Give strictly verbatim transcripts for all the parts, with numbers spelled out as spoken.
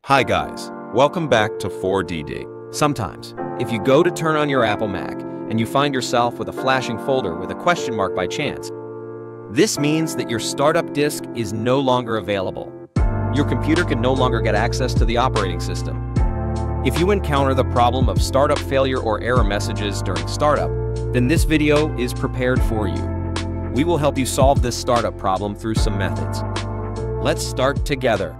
Hi guys, welcome back to four D Dig. Sometimes, if you go to turn on your Apple Mac and you find yourself with a flashing folder with a question mark by chance, this means that your startup disk is no longer available. Your computer can no longer get access to the operating system. If you encounter the problem of startup failure or error messages during startup, then this video is prepared for you. We will help you solve this startup problem through some methods. Let's start together.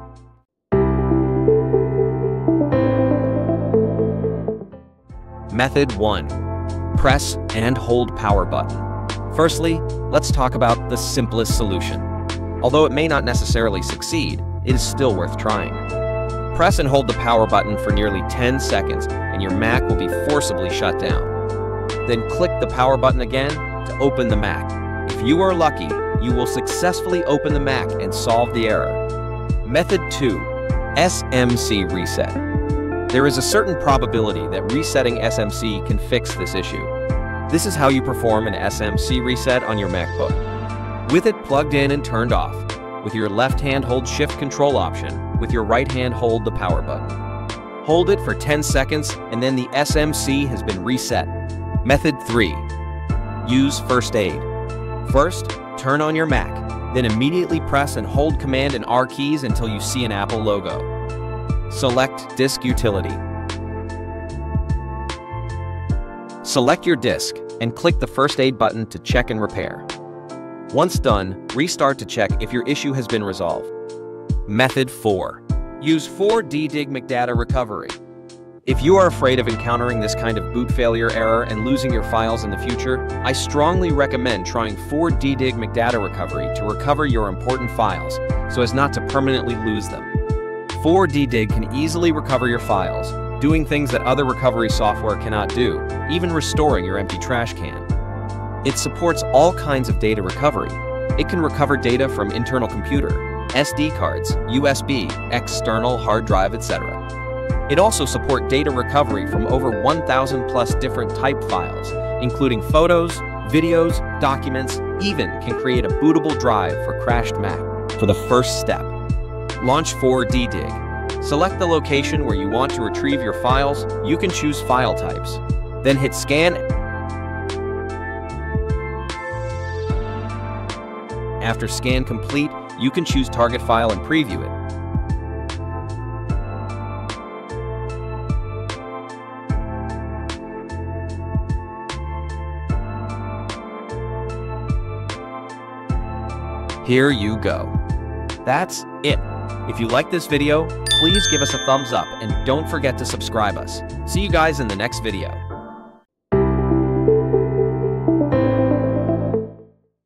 Method one. Press and hold power button. Firstly, let's talk about the simplest solution. Although it may not necessarily succeed, it is still worth trying. Press and hold the power button for nearly ten seconds and your Mac will be forcibly shut down. Then click the power button again to open the Mac. If you are lucky, you will successfully open the Mac and solve the error. Method two. S M C reset. There is a certain probability that resetting S M C can fix this issue. This is how you perform an S M C reset on your MacBook. With it plugged in and turned off, with your left hand hold Shift Control option, with your right hand hold the power button. Hold it for ten seconds and then the S M C has been reset. Method three. Use First Aid. First, turn on your Mac, then immediately press and hold Command and R keys until you see an Apple logo. Select Disk Utility. Select your disk and click the First Aid button to check and repair. Once done, restart to check if your issue has been resolved. Method four. Use four D Dig McData Recovery. If you are afraid of encountering this kind of boot failure error and losing your files in the future, I strongly recommend trying four D Dig McData Recovery to recover your important files so as not to permanently lose them. four D Dig can easily recover your files, doing things that other recovery software cannot do, even restoring your empty trash can. It supports all kinds of data recovery. It can recover data from internal computer, S D cards, U S B, external hard drive, et cetera. It also supports data recovery from over one thousand plus different type files, including photos, videos, documents, even can create a bootable drive for crashed Mac. For the first step, launch four D Dig. Select the location where you want to retrieve your files. You can choose file types. Then hit Scan. After scan complete, you can choose target file and preview it. Here you go. That's it. If you like this video, please give us a thumbs up and don't forget to subscribe us. See you guys in the next video.